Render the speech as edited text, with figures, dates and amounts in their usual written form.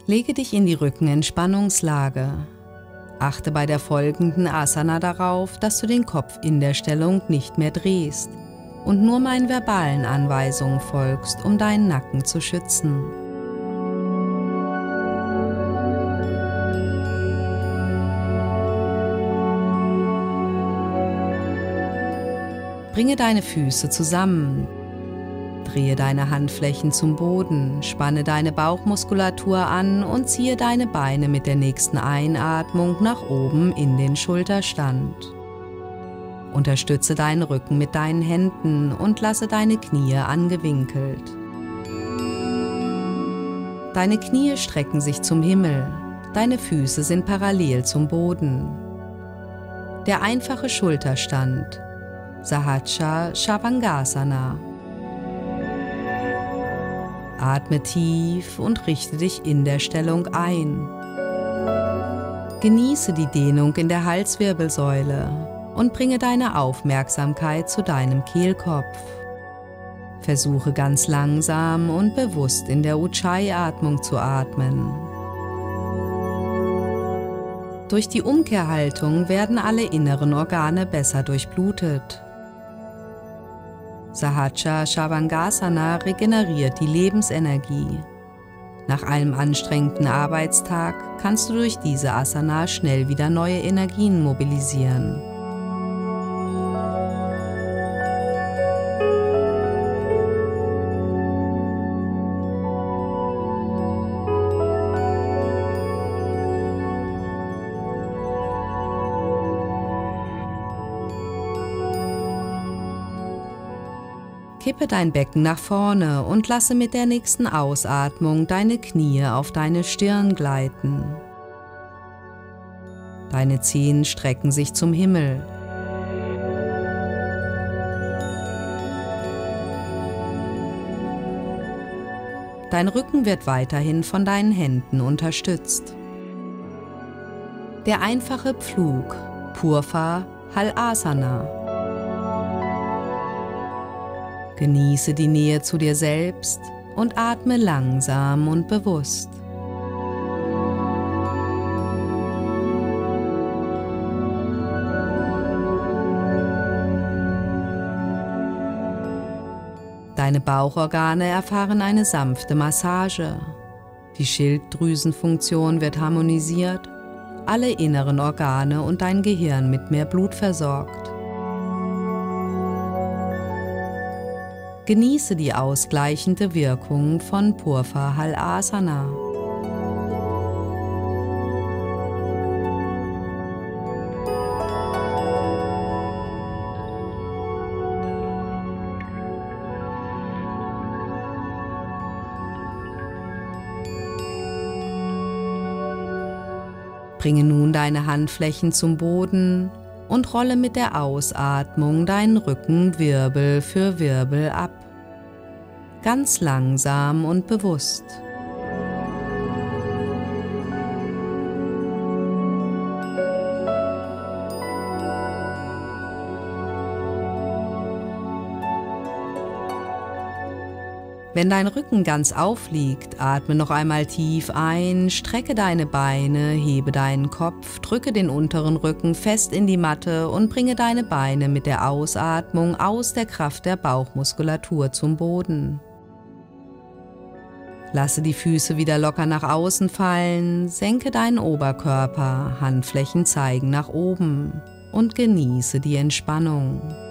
Lege dich in die Rückenentspannungslage. Achte bei der folgenden Asana darauf, dass du den Kopf in der Stellung nicht mehr drehst und nur meinen verbalen Anweisungen folgst, um deinen Nacken zu schützen. Bringe deine Füße zusammen. Drehe deine Handflächen zum Boden, spanne deine Bauchmuskulatur an und ziehe deine Beine mit der nächsten Einatmung nach oben in den Schulterstand. Unterstütze deinen Rücken mit deinen Händen und lasse deine Knie angewinkelt. Deine Knie strecken sich zum Himmel, deine Füße sind parallel zum Boden. Der einfache Schulterstand, Sahasrara Shavasana. Atme tief und richte dich in der Stellung ein. Genieße die Dehnung in der Halswirbelsäule und bringe deine Aufmerksamkeit zu deinem Kehlkopf. Versuche ganz langsam und bewusst in der Ujjayi-Atmung zu atmen. Durch die Umkehrhaltung werden alle inneren Organe besser durchblutet. Sahasrara Shavasana regeneriert die Lebensenergie. Nach einem anstrengenden Arbeitstag kannst du durch diese Asana schnell wieder neue Energien mobilisieren. Kippe dein Becken nach vorne und lasse mit der nächsten Ausatmung deine Knie auf deine Stirn gleiten. Deine Zehen strecken sich zum Himmel. Dein Rücken wird weiterhin von deinen Händen unterstützt. Der einfache Pflug, Purva Halasana. Genieße die Nähe zu dir selbst und atme langsam und bewusst. Deine Bauchorgane erfahren eine sanfte Massage. Die Schilddrüsenfunktion wird harmonisiert, alle inneren Organe und dein Gehirn mit mehr Blut versorgt. Genieße die ausgleichende Wirkung von Purva Halasana. Bringe nun deine Handflächen zum Boden und rolle mit der Ausatmung deinen Rücken Wirbel für Wirbel ab. Ganz langsam und bewusst. Wenn dein Rücken ganz aufliegt, atme noch einmal tief ein, strecke deine Beine, hebe deinen Kopf, drücke den unteren Rücken fest in die Matte und bringe deine Beine mit der Ausatmung aus der Kraft der Bauchmuskulatur zum Boden. Lasse die Füße wieder locker nach außen fallen, senke deinen Oberkörper, Handflächen zeigen nach oben und genieße die Entspannung.